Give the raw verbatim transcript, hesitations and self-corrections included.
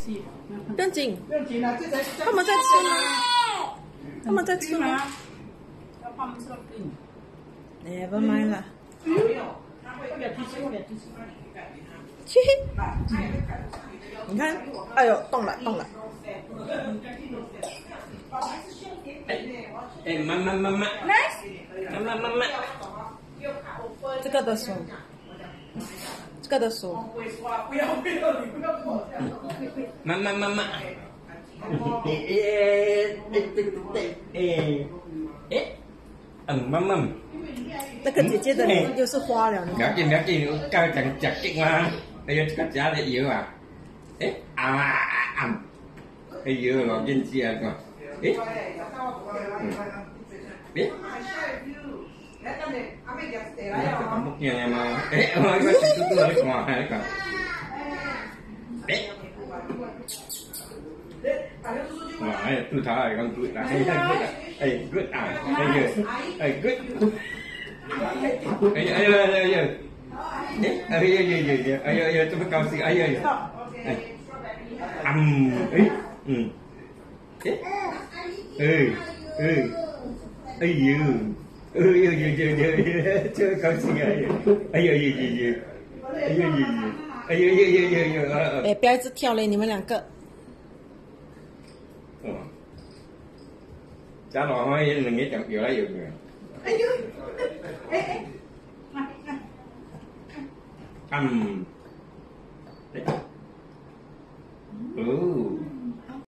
系， 不用紧， 不用紧了，这才他们在吃吗？他们在吃吗？ 要他们吃了给你。 Never mind 啦。 没有，他会要提醒我，要提醒我。 切，你看，哎呦，动了动了。 哎哎，慢慢慢慢，慢慢慢慢。 这个的手，这个的手。 慢慢慢慢。哎哎哎哎哎，嗯，慢慢。 那个姐姐的脸就是花了。 不要紧，不要紧，我教讲讲激嘛。哎呀，这个家的油啊，哎啊啊啊！哎呦，老见知啊个，哎，哎，咁木嘢嘛，哎，我個小豬豬你講啊，你講，哎，哇，哎，豬頭係講 good 啦，哎哎 good 啊，哎呀，哎 good。 哎呀哎呀哎呀！哎哎呀呀呀呀！哎呀呀，这么高兴！哎呀呀！哎，嗯，哎，嗯，哎，哎哎，哎呦，哎呦呦呦呦，这么高兴啊！哎呀呀呀呀！哎呀呀呀！哎呀呀呀呀呀！ 哎，不要一直跳嘞，你们两个。 哦，家老可以另一隻搖來搖去。 哎呦，哎哎，来来， 嗯，哦。